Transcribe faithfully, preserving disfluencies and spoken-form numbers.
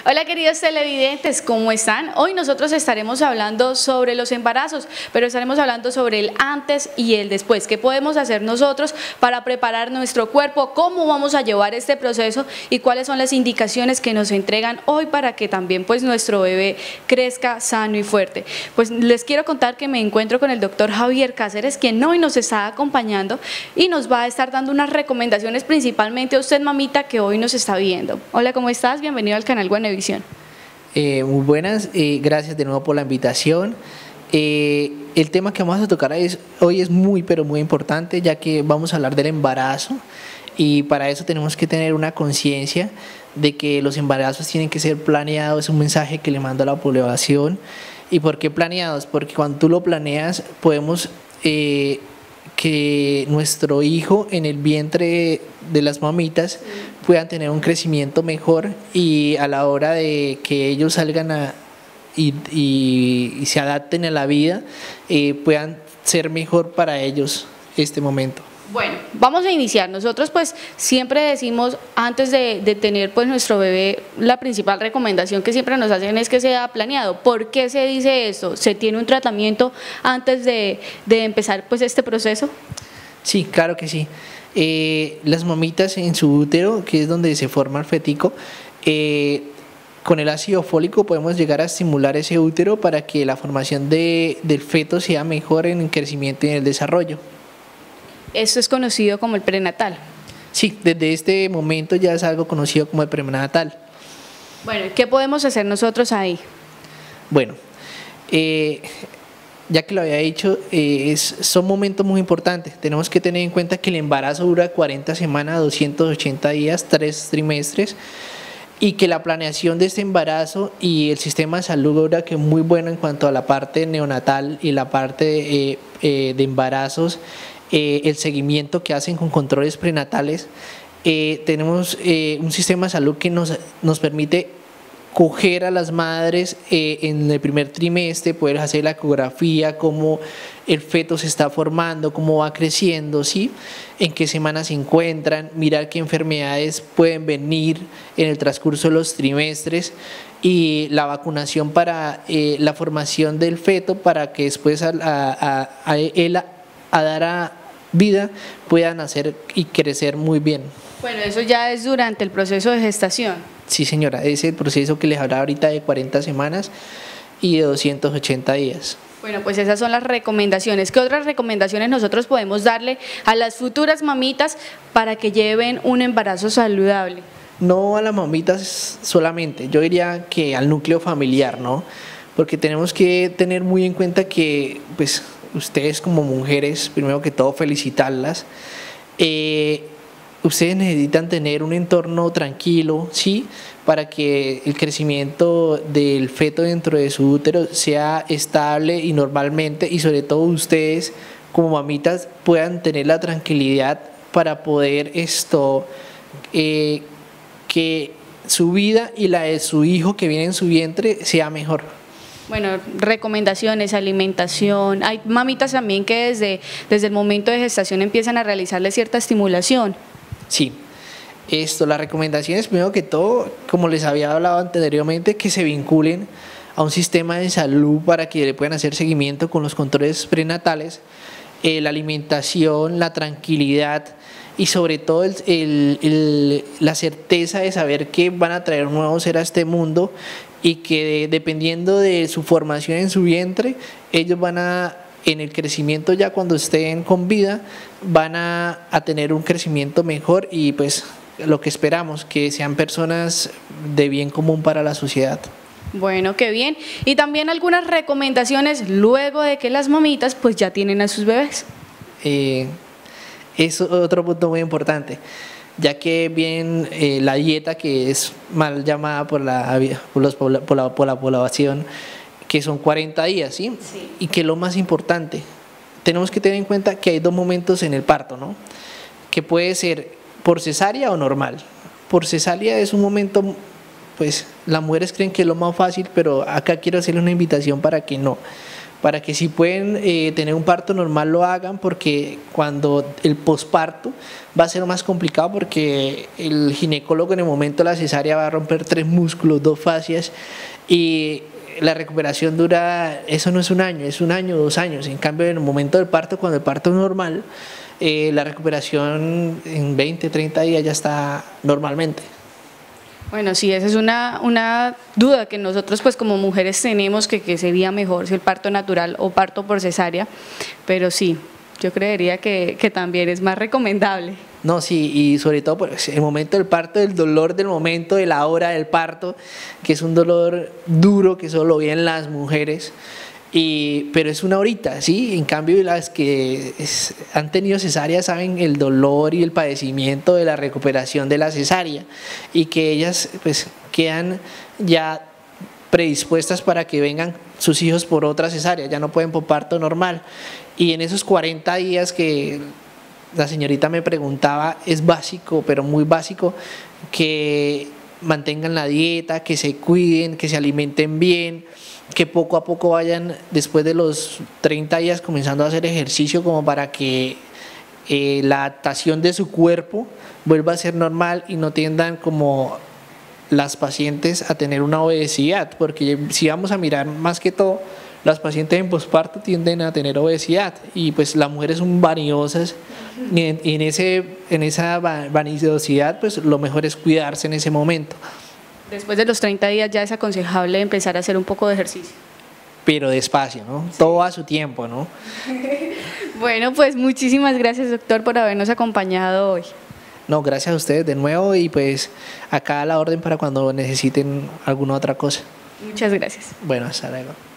Hola queridos televidentes, ¿cómo están? Hoy nosotros estaremos hablando sobre los embarazos, pero estaremos hablando sobre el antes y el después. ¿Qué podemos hacer nosotros para preparar nuestro cuerpo? ¿Cómo vamos a llevar este proceso? ¿Y cuáles son las indicaciones que nos entregan hoy para que también pues nuestro bebé crezca sano y fuerte? Pues les quiero contar que me encuentro con el doctor Javier Cáceres, quien hoy nos está acompañando y nos va a estar dando unas recomendaciones principalmente a usted, mamita, que hoy nos está viendo. Hola, ¿cómo estás? Bienvenido al canal Guanevisión. Eh, muy buenas, eh, gracias de nuevo por la invitación. Eh, el tema que vamos a tocar es, hoy es muy pero muy importante, ya que vamos a hablar del embarazo, y para eso tenemos que tener una conciencia de que los embarazos tienen que ser planeados. Es un mensaje que le mando a la población. ¿Y por qué planeados? Porque cuando tú lo planeas podemos eh, que nuestro hijo en el vientre de las mamitas puedan tener un crecimiento mejor, y a la hora de que ellos salgan a, y, y, y se adapten a la vida, eh, puedan ser mejor para ellos este momento. Bueno, vamos a iniciar. Nosotros pues siempre decimos, antes de, de tener pues nuestro bebé, la principal recomendación que siempre nos hacen es que sea planeado. ¿Por qué se dice eso? ¿Se tiene un tratamiento antes de, de empezar pues este proceso? Sí, claro que sí. Eh, las mamitas en su útero, que es donde se forma el fetico, eh, con el ácido fólico podemos llegar a estimular ese útero para que la formación de, del feto sea mejor en el crecimiento y en el desarrollo. Esto es conocido como el prenatal. Sí, desde este momento ya es algo conocido como el prenatal. Bueno, ¿qué podemos hacer nosotros ahí? Bueno, eh, ya que lo había dicho, eh, es, son momentos muy importantes. Tenemos que tener en cuenta que el embarazo dura cuarenta semanas, doscientos ochenta días, tres trimestres, y que la planeación de este embarazo y el sistema de salud dura que muy bueno en cuanto a la parte neonatal y la parte eh, eh, de embarazos. Eh, el seguimiento que hacen con controles prenatales. Eh, tenemos eh, un sistema de salud que nos, nos permite coger a las madres eh, en el primer trimestre, poder hacer la ecografía, cómo el feto se está formando, cómo va creciendo, ¿sí? En qué semanas se encuentran, mirar qué enfermedades pueden venir en el transcurso de los trimestres, y la vacunación para eh, la formación del feto, para que después a, a, a él a, a dar a vida puedan nacer y crecer muy bien. Bueno, eso ya es durante el proceso de gestación. Sí, señora, es el proceso que les hablaba ahorita de cuarenta semanas y de doscientos ochenta días. Bueno, pues esas son las recomendaciones. ¿Qué otras recomendaciones nosotros podemos darle a las futuras mamitas para que lleven un embarazo saludable? No a las mamitas solamente, yo diría que al núcleo familiar, ¿no? Porque tenemos que tener muy en cuenta que, pues, ustedes como mujeres, primero que todo felicitarlas, eh, ustedes necesitan tener un entorno tranquilo, ¿sí? Para que el crecimiento del feto dentro de su útero sea estable y normalmente, y sobre todo ustedes como mamitas puedan tener la tranquilidad para poder esto, eh, que su vida y la de su hijo que viene en su vientre sea mejor. Bueno, recomendaciones, alimentación. Hay mamitas también que desde, desde el momento de gestación empiezan a realizarle cierta estimulación. Sí, esto, las recomendaciones, primero que todo, como les había hablado anteriormente, que se vinculen a un sistema de salud para que le puedan hacer seguimiento con los controles prenatales, eh, la alimentación, la tranquilidad y sobre todo el, el, el, la certeza de saber que van a traer un nuevo ser a este mundo, y que dependiendo de su formación en su vientre, ellos van a, en el crecimiento ya cuando estén con vida, van a, a tener un crecimiento mejor, y pues lo que esperamos, que sean personas de bien común para la sociedad. Bueno, qué bien. Y también algunas recomendaciones luego de que las mamitas pues ya tienen a sus bebés. Eh, es otro punto muy importante, ya que bien eh, la dieta, que es mal llamada por la, por, los, por, la, por la población, que son cuarenta días, ¿sí? Sí. Y que lo más importante, tenemos que tener en cuenta que hay dos momentos en el parto, ¿no? Que puede ser por cesárea o normal. Por cesárea es un momento, pues las mujeres creen que es lo más fácil, pero acá quiero hacerle una invitación para que no, para que si pueden eh, tener un parto normal lo hagan, porque cuando el posparto va a ser más complicado, porque el ginecólogo en el momento de la cesárea va a romper tres músculos, dos fascias, y la recuperación dura, eso no es un año, es un año, dos años. En cambio, en el momento del parto, cuando el parto es normal, eh, la recuperación en veinte, treinta días ya está normalmente. Bueno, sí, esa es una, una duda que nosotros pues como mujeres tenemos, que, que sería mejor si el parto natural o parto por cesárea, pero sí, yo creería que, que también es más recomendable. No, sí, y sobre todo pues, el momento del parto, el dolor del momento, de la hora del parto, que es un dolor duro que solo viven las mujeres, y, pero es una horita, ¿sí? En cambio, las que es, han tenido cesárea saben el dolor y el padecimiento de la recuperación de la cesárea, y que ellas pues quedan ya predispuestas para que vengan sus hijos por otra cesárea, ya no pueden por parto normal. Y en esos cuarenta días que la señorita me preguntaba, es básico, pero muy básico, que mantengan la dieta, que se cuiden, que se alimenten bien, que poco a poco vayan, después de los treinta días, comenzando a hacer ejercicio, como para que eh, la adaptación de su cuerpo vuelva a ser normal y no tiendan como las pacientes a tener una obesidad, porque si vamos a mirar más que todo, las pacientes en posparto tienden a tener obesidad, y pues las mujeres son vanidosas, y en, y en, ese, en esa vanidosidad pues lo mejor es cuidarse en ese momento. Después de los treinta días ya es aconsejable empezar a hacer un poco de ejercicio. Pero despacio, ¿no? Todo a su tiempo, ¿no? Bueno, pues muchísimas gracias, doctor, por habernos acompañado hoy. No, gracias a ustedes de nuevo, y pues acá a la orden para cuando necesiten alguna otra cosa. Muchas gracias. Bueno, hasta luego.